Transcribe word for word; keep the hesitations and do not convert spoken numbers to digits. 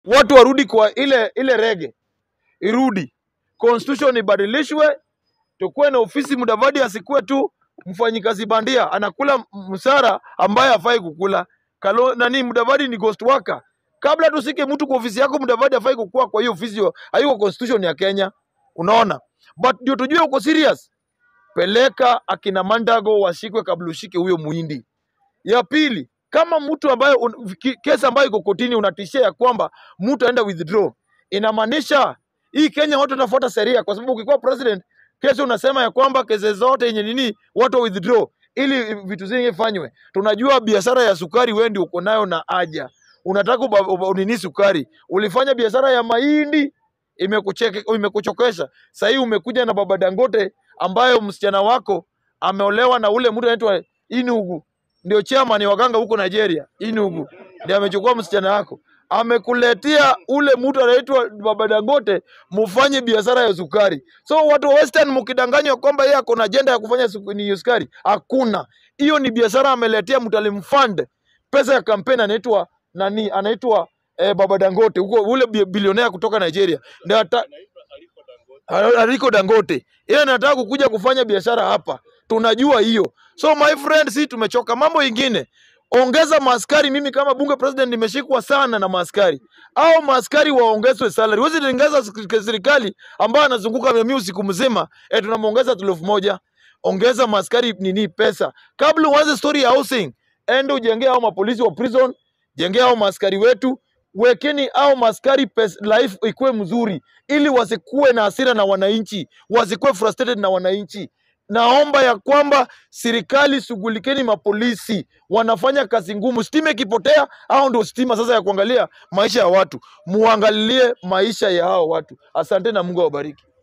watu warudi kwa ile ile rege, irudi, constitution ibadilishwe, tukue na ofisi. Mudavadi asikuwe tu mfanyikazi bandia anakula msara ambaye hafai kukula. Kalo nani Mudavadi ni ghost worker. Kabla tusike mtu kwa ofisi yako, Mudavadi hafai kukua kwa hiyo ofisi, haiko constitution ya Kenya. Unaona? But ndio tujue uko serious. Peleka akina Mandago washikwe kabla ushike huyo muhindi. Ya pili, kama mtu ambaye kesi ambayo iko kotini unatishia ya kwamba mtu aenda withdraw, inamaanisha hii Kenya watu wanafuata sheria, kwa sababu ukikuwa president kesi unasema ya kwamba kesi zote yenye nini watu withdraw ili vitu zingine fanywe. Tunajua biashara ya sukari wewe ndio uko nayo na aja. Unataka unini sukari. Ulifanya biashara ya mahindi, imekucheke imekuchokesha. Sasa hii umekuja na baba Dangote ambayo msichana wako ameolewa na ule mtu anaitwa Inugu. Ndio chairman wa waganga huko Nigeria. Inugu ndio amechukua msichana wako. Amekuletea ule mtu anaitwa baba Dangote mufanye biashara ya sukari. So watu wa Western mkidanganywa kwamba yeye ako na agenda ya kufanya ni sukari, hakuna. Hiyo ni biashara ameletea mtu alimfund pesa ya kampeni, anaitwa nani? Anaitwa eh, baba Dangote huko, ule bilionea kutoka Nigeria. Ndio ata Aliko Dangote. Yeye anataka kukuja kufanya biashara hapa. Tunajua hiyo. So my friends, si tumechoka. Mambo ingine, ongeza maaskari. Mimi kama bunge president nimeshikwa sana na maaskari. Au maaskari waongezwe salary. Wewe ongeza serikali ambayo anazunguka mimi usiku mzima, eh tunamuongeza elfu moja. Ongeza maaskari nini pesa. Kabla uanze story ya housing, ende ujengea hao mapolisi wa prison, jengea hao maaskari wetu. Wekeni au maskari life ikuwe mzuri ili wasikuwe na hasira na wananchi, wasikuwe frustrated na wananchi. Naomba ya kwamba serikali shughulikeni mapolisi, wanafanya kazi ngumu. Stima ikipotea au ndio stima sasa ya kuangalia maisha ya watu, muangalie maisha ya hao watu. Asante na Mungu awabariki.